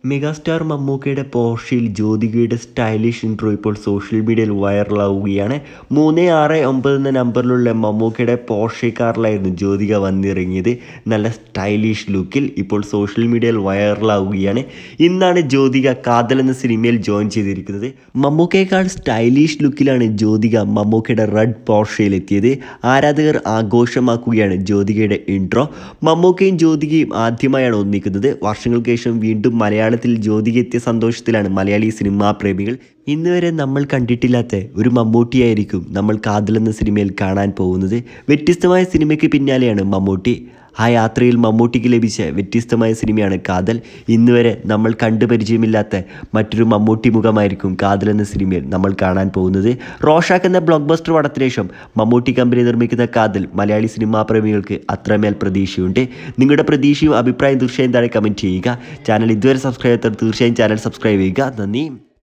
Megastar മമ്മൂക്കയുടെ പോർഷയിൽ ജ്യോതികയുടെ സ്റ്റൈലിഷ് ഇൻട്രോ ഇപ്പോൾ സോഷ്യൽ മീഡിയയിൽ വൈറലാവുകയാണ്. 369 എന്ന നമ്പറിലുള്ള മമ്മൂക്കയുടെ പോർഷെ കാറിലായിരുന്നു ജ്യോതിക വന്നിറങ്ങിയത്. നല്ല സ്റ്റൈലിഷ് ലുക്കിൽ ഇപ്പോൾ സോഷ്യൽ മീഡിയയിൽ വൈറലാവുകയാണ്. ഇന്നാണ് ജ്യോതിക കാതൽ എന്ന സിനിമയിൽ ജോയിൻ ചെയ്തിരിക്കുന്നത്. മമ്മൂക്കയേക്കാൾ സ്റ്റൈലിഷ് ലുക്കിലാണ് ജ്യോതിക മമ്മൂക്കയുടെ റെഡ് പോർഷയിലെത്തിയത്. ആരാധകർ ആഘോഷമാക്കുകയാണ് ജ്യോതികയുടെ ഇൻട്രോ. മമ്മൂക്കയും ജ്യോതികയും ആദ്യമായാണ് ഒന്നിക്കുന്നത്. വർഷങ്ങൾക്ക് ശേഷം വീണ്ടും മലയാളത്തിൽ ജ്യോതിക എത്തിയ സന്തോഷത്തിലാണ് മലയാളി സിനിമാ പ്രേമികൾ. ഇന്ന് വരെ നമ്മൾ കണ്ടിട്ടില്ലാത്ത ഒരു മമ്മൂട്ടിയായിരിക്കും നമ്മൾ കാതൽ എന്ന സിനിമയിൽ കാണാൻ പോകുന്നത്. വ്യത്യസ്തമായ സിനിമയ്ക്ക് പിന്നാലെയാണ് മമ്മൂട്ടി. ആ യാത്രയിൽ മമ്മൂട്ടിക്ക് ലഭിച്ച വ്യത്യസ്തമായ സിനിമയാണ് കാതൽ. ഇന്ന് വരെ നമ്മൾ കണ്ടു പരിചയമില്ലാത്ത മറ്റൊരു മമ്മൂട്ടി മുഖമായിരിക്കും കാതൽ എന്ന സിനിമയിൽ നമ്മൾ കാണാൻ പോകുന്നത്. റോഷാക്ക് എന്ന ബ്ലോക്ക് ബസ്റ്റർ പടത്തിന് ശേഷം മമ്മൂട്ടി കമ്പനി നിർമ്മിക്കുന്ന കാതൽ മലയാളി സിനിമാ പ്രേമികൾക്ക് അത്രമേൽ പ്രതീക്ഷയുണ്ട്. നിങ്ങളുടെ പ്രതീക്ഷയും അഭിപ്രായം തീർച്ചയായും താഴെ കമൻറ്റ് ചെയ്യുക. ചാനൽ ഇതുവരെ സബ്സ്ക്രൈബ് ചെയ്താൽ തീർച്ചയായും ചാനൽ സബ്സ്ക്രൈബ് ചെയ്യുക. നന്ദി.